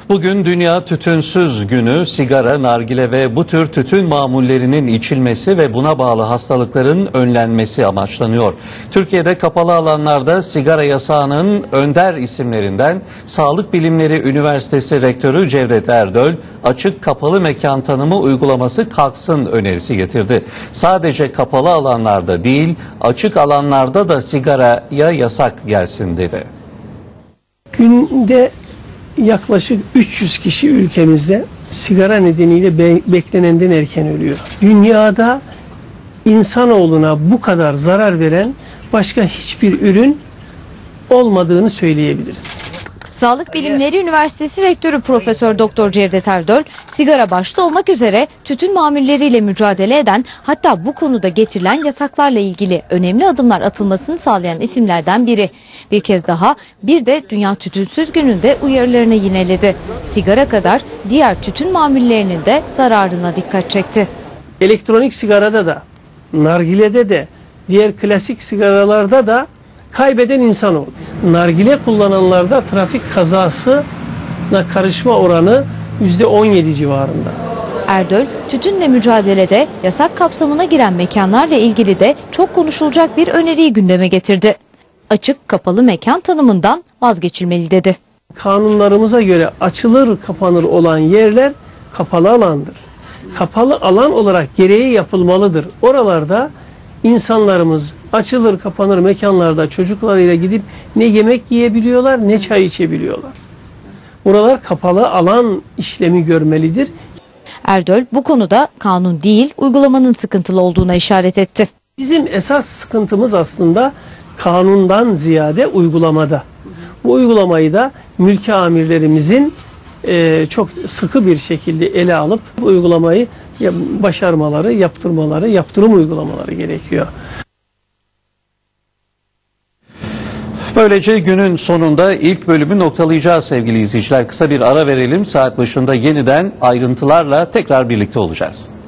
Bugün Dünya Tütünsüz Günü. Sigara, nargile ve bu tür tütün mamullerinin içilmesi ve buna bağlı hastalıkların önlenmesi amaçlanıyor. Türkiye'de kapalı alanlarda sigara yasağının önder isimlerinden Sağlık Bilimleri Üniversitesi Rektörü Cevdet Erdöl, açık kapalı mekan tanımı uygulaması kalksın önerisi getirdi. Sadece kapalı alanlarda değil, açık alanlarda da sigaraya yasak gelsin dedi. Günde yaklaşık 300 kişi ülkemizde sigara nedeniyle beklenenden erken ölüyor. Dünyada insanoğluna bu kadar zarar veren başka hiçbir ürün olmadığını söyleyebiliriz. Sağlık Bilimleri Üniversitesi Rektörü Profesör Doktor Cevdet Erdöl, sigara başta olmak üzere tütün mamulleriyle mücadele eden, hatta bu konuda getirilen yasaklarla ilgili önemli adımlar atılmasını sağlayan isimlerden biri. Bir kez daha bir de Dünya Tütünsüz Günü'nde uyarılarını yineledi. Sigara kadar diğer tütün mamullerinin de zararına dikkat çekti. Elektronik sigarada da, nargilede de, diğer klasik sigaralarda da kaybeden insan oldu. Nargile kullananlarda trafik kazasına karışma oranı %17 civarında. Erdöl, tütünle mücadelede yasak kapsamına giren mekanlarla ilgili de çok konuşulacak bir öneriyi gündeme getirdi. Açık kapalı mekan tanımından vazgeçilmeli dedi. Kanunlarımıza göre açılır kapanır olan yerler kapalı alandır. Kapalı alan olarak gereği yapılmalıdır. Oralarda İnsanlarımız açılır kapanır mekanlarda çocuklarıyla gidip ne yemek yiyebiliyorlar ne çay içebiliyorlar. Buralar kapalı alan işlemi görmelidir. Erdöl bu konuda kanun değil uygulamanın sıkıntılı olduğuna işaret etti. Bizim esas sıkıntımız aslında kanundan ziyade uygulamada. Bu uygulamayı da mülki amirlerimizin çok sıkı bir şekilde ele alıp bu uygulamayı başarmaları, yaptırmaları, yaptırım uygulamaları gerekiyor. Böylece günün sonunda ilk bölümü noktalayacağız sevgili izleyiciler. Kısa bir ara verelim. Saat başında yeniden ayrıntılarla tekrar birlikte olacağız.